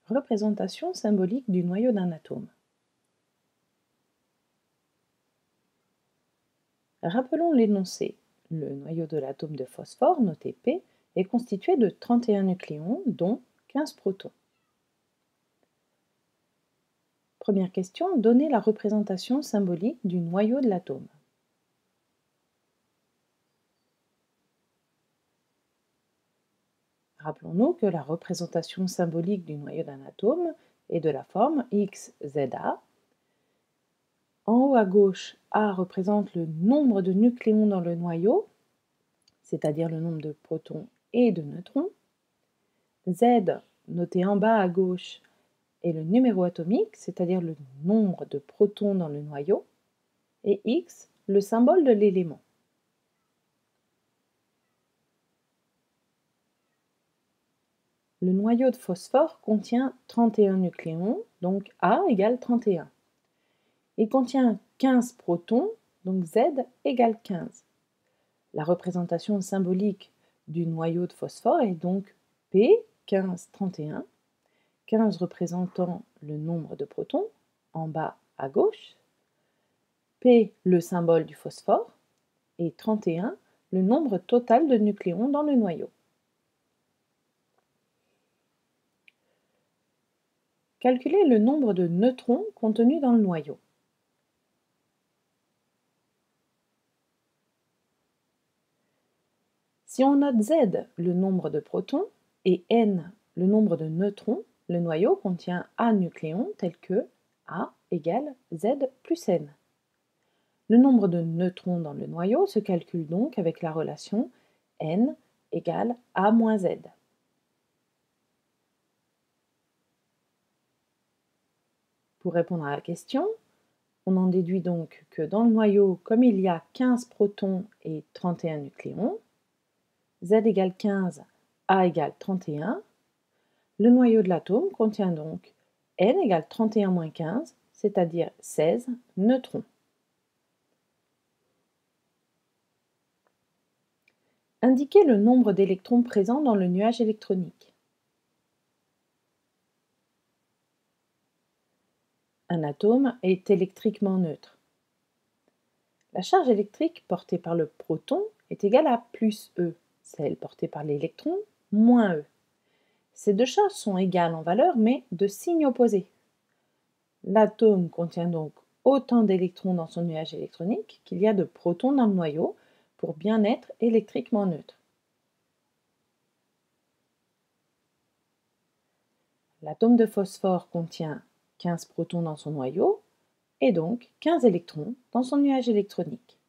Représentation symbolique du noyau d'un atome. Rappelons l'énoncé. Le noyau de l'atome de phosphore, noté P, est constitué de 31 nucléons, dont 15 protons. Première question, donnez la représentation symbolique du noyau de l'atome. Rappelons-nous que la représentation symbolique du noyau d'un atome est de la forme XZA. En haut à gauche, A représente le nombre de nucléons dans le noyau, c'est-à-dire le nombre de protons et de neutrons. Z, noté en bas à gauche, est le numéro atomique, c'est-à-dire le nombre de protons dans le noyau. Et X, le symbole de l'élément. Le noyau de phosphore contient 31 nucléons, donc A égale 31. Il contient 15 protons, donc Z égale 15. La représentation symbolique du noyau de phosphore est donc P 15 31, 15 représentant le nombre de protons, en bas à gauche, P le symbole du phosphore, et 31 le nombre total de nucléons dans le noyau. Calculez le nombre de neutrons contenus dans le noyau. Si on note Z, le nombre de protons, et N, le nombre de neutrons, le noyau contient A nucléons tels que A égale Z plus N. Le nombre de neutrons dans le noyau se calcule donc avec la relation N égale A moins Z. Pour répondre à la question, on en déduit donc que dans le noyau, comme il y a 15 protons et 31 nucléons, Z égale 15, A égale 31, le noyau de l'atome contient donc N égale 31 moins 15, c'est-à-dire 16 neutrons. Indiquez le nombre d'électrons présents dans le nuage électronique. Un atome est électriquement neutre. La charge électrique portée par le proton est égale à plus E, celle portée par l'électron moins E. Ces deux charges sont égales en valeur, mais de signe opposé. L'atome contient donc autant d'électrons dans son nuage électronique qu'il y a de protons dans le noyau pour bien être électriquement neutre. L'atome de phosphore contient 15 protons dans son noyau et donc 15 électrons dans son nuage électronique.